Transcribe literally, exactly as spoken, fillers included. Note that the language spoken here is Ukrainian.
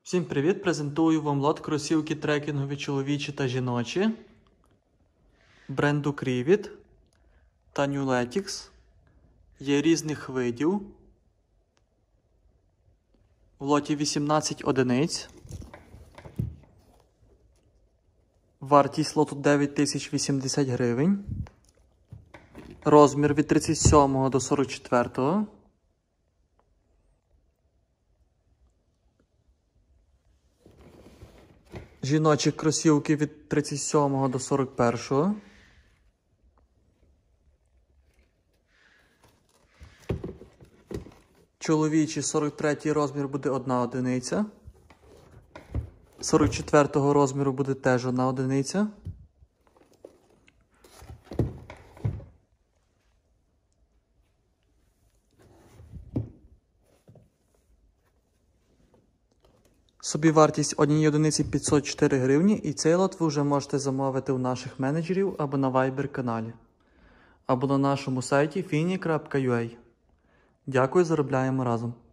Всім привіт! Презентую вам лот кросівки трекінгові чоловічі та жіночі бренду Crivit та Newletics. Є різних видів. В лоті вісімнадцять одиниць. Вартість лоту дев'ять тисяч вісімдесят гривень. Розмір від тридцять сьомого до сорок четвертого. Жіночі кросівки від тридцять сьомого до сорок першого. Чоловічі сорок третій розмір буде одна одиниця. сорок четвертого розміру буде теж одна одиниця. Собівартість однієї одиниці п'ятсот чотири гривні, і цей лот ви вже можете замовити у наших менеджерів або на Viber каналі, або на нашому сайті фіні крапка ю а. Дякую, заробляємо разом!